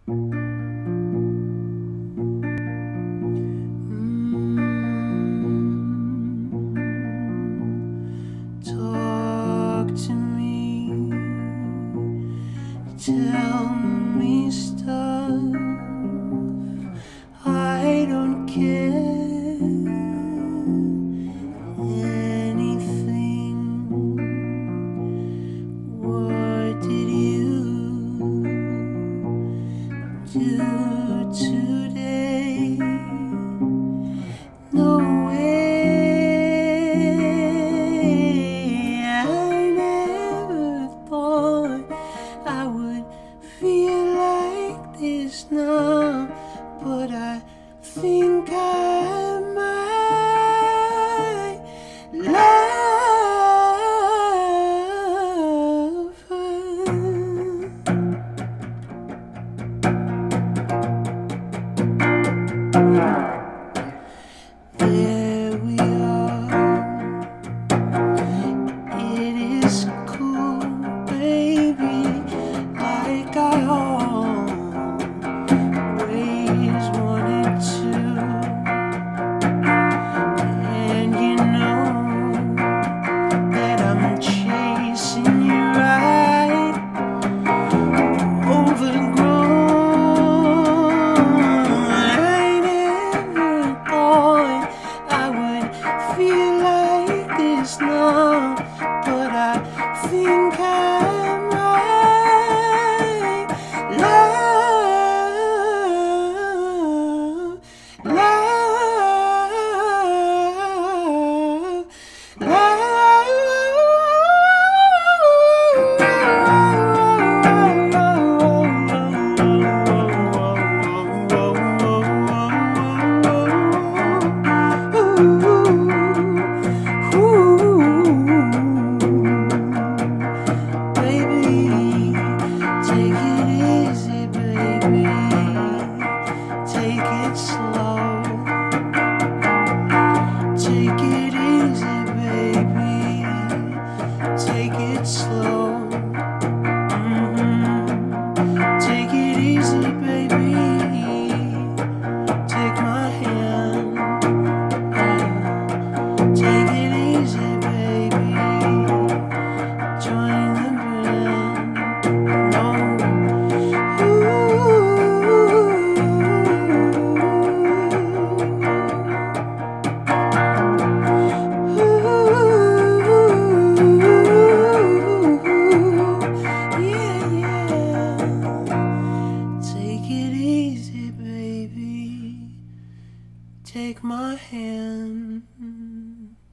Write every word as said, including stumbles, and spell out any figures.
Talk to me, tell me stuff. I don't care anything. What did you do today? No way. I never thought I would feel like this now, but I think I might love her. There we are. It is cool, baby, like I always wanted to. And you know that I'm chasing you right, overgrown. I never thought I would feel like this now, but I think I might love, love, love. Take it easy, baby. Take it slow. Mm-hmm. Take it easy, baby. Take my hand. Take it easy, baby. Join the band. No. Take my hand.